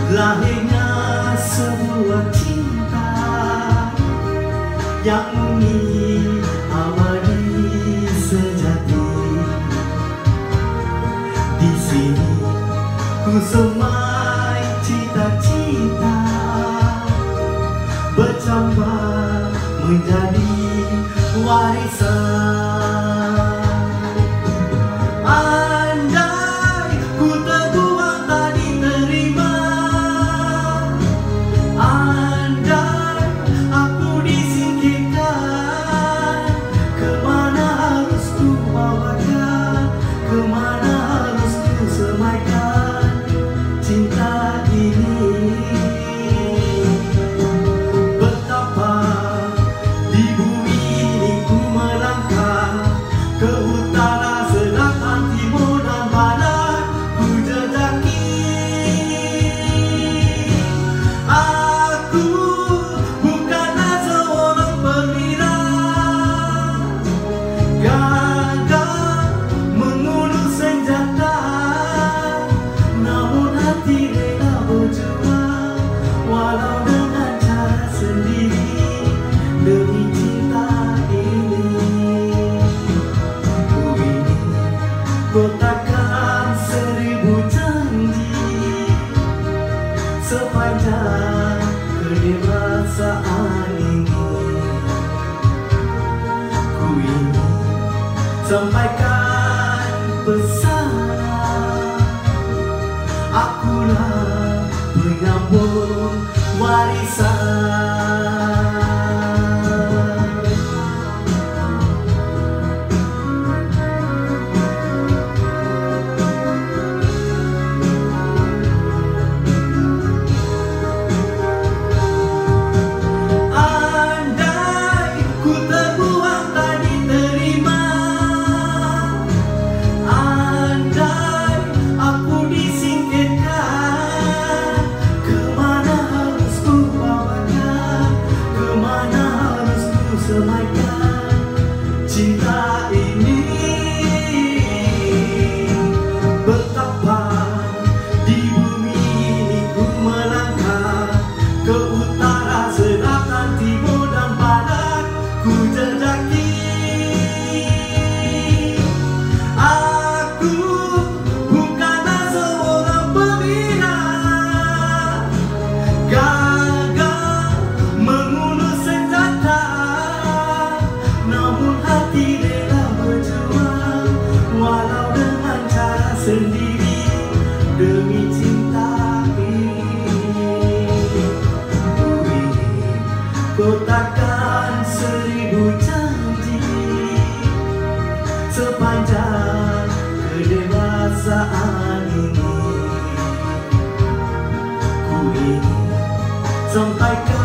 lahirnya sebuah cinta yang murni abadi sejati. Di sini ku semai cita-cita bercambah menjadi warisan. Andai ku terbuang tak diterima, andai aku disingkirkan, kemana harus ku bawakan, kemana harus ku semaikan cinta ini. Betapa di bumi ini ku melangkah, ke utara, selatan, timur dan barat ku jejaki. Aku bukanlah seorang perwira, gagah mengulur senjata, namun hati rela berjuang walau dengan cara sendiri demi cinta ini. Ku ingin kotakan 1000 janji sepanjang kedewasaan ini. Ku ingin sampaikan pesan, akulah penyambung warisan. Andai ku terbuang tak diterima, andai aku disingkirkan, kemana harus ku bawakan, kemana harus ku semaikan cinta ini. Betapa di bumi ini ku melangkah, ke utara, selatan, timur dan barat ku jejaki. Aku bukanlah seorang perwira, gagah mengulur senjata, namun hati rela berjuang walau dengan cara sendiri demi cinta ini. Ku ingin kotakan 1000 janji sepanjang kedewasaan ini. Ku ingin sampaikan